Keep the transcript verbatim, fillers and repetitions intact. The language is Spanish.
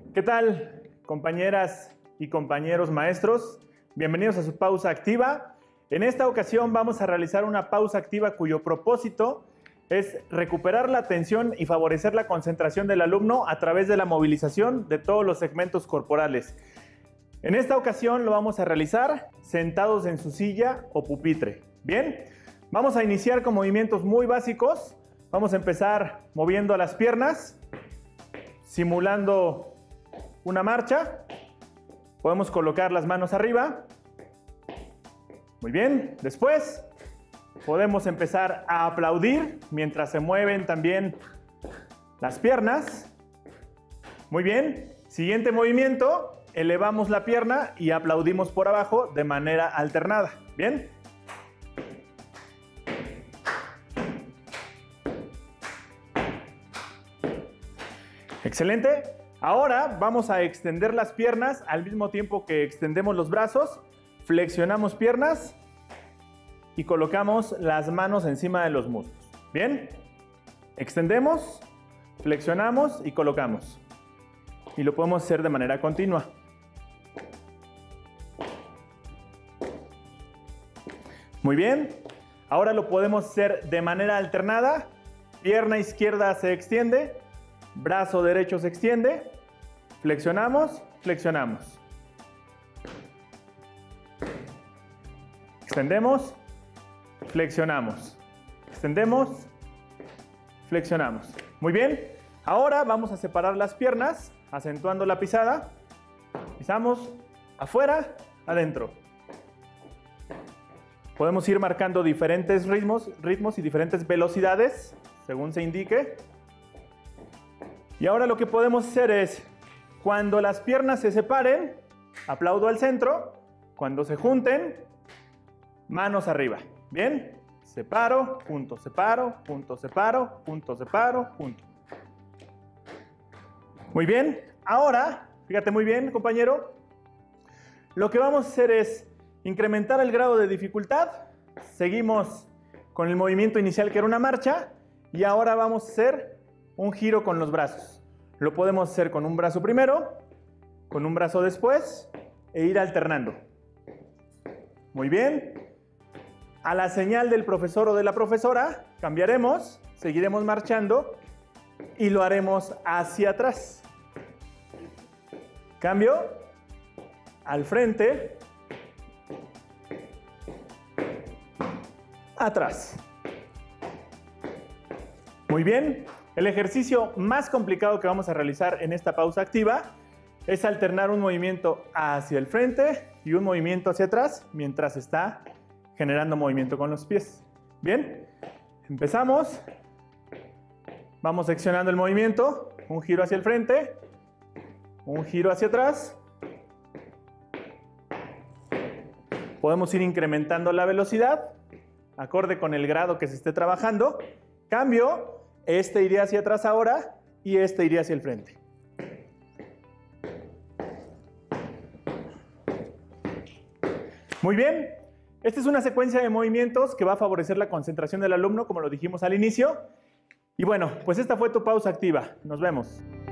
¿Qué tal, compañeras y compañeros maestros? Bienvenidos a su pausa activa. En esta ocasión vamos a realizar una pausa activa cuyo propósito es recuperar la atención y favorecer la concentración del alumno a través de la movilización de todos los segmentos corporales. En esta ocasión lo vamos a realizar sentados en su silla o pupitre. Bien, vamos a iniciar con movimientos muy básicos. Vamos a empezar moviendo las piernas, simulando una marcha. Podemos colocar las manos arriba. Muy bien. Después podemos empezar a aplaudir mientras se mueven también las piernas. Muy bien. Siguiente movimiento. Elevamos la pierna y aplaudimos por abajo de manera alternada. Bien. Excelente. Ahora vamos a extender las piernas al mismo tiempo que extendemos los brazos. Flexionamos piernas y colocamos las manos encima de los muslos. Bien. Extendemos, flexionamos y colocamos. Y lo podemos hacer de manera continua. Muy bien. Ahora lo podemos hacer de manera alternada. Pierna izquierda se extiende. Brazo derecho se extiende, flexionamos, flexionamos. Extendemos, flexionamos. Extendemos, flexionamos. Muy bien. Ahora vamos a separar las piernas, acentuando la pisada. Pisamos afuera, adentro. Podemos ir marcando diferentes ritmos, ritmos y diferentes velocidades, según se indique. Y ahora lo que podemos hacer es, cuando las piernas se separen, aplaudo al centro. Cuando se junten, manos arriba. Bien, separo, punto, separo, punto, separo, punto, separo, punto. Muy bien, ahora, fíjate muy bien, compañero. Lo que vamos a hacer es incrementar el grado de dificultad. Seguimos con el movimiento inicial que era una marcha. Y ahora vamos a hacer un giro con los brazos. Lo podemos hacer con un brazo primero, con un brazo después e ir alternando. Muy bien. A la señal del profesor o de la profesora cambiaremos, seguiremos marchando y lo haremos hacia atrás. Cambio, al frente, atrás. Muy bien. El ejercicio más complicado que vamos a realizar en esta pausa activa es alternar un movimiento hacia el frente y un movimiento hacia atrás mientras está generando movimiento con los pies. Bien, empezamos. Vamos seccionando el movimiento. Un giro hacia el frente, un giro hacia atrás. Podemos ir incrementando la velocidad acorde con el grado que se esté trabajando. Cambio. Este iría hacia atrás ahora y este iría hacia el frente. Muy bien. Esta es una secuencia de movimientos que va a favorecer la concentración del alumno, como lo dijimos al inicio. Y bueno, pues esta fue tu pausa activa. Nos vemos.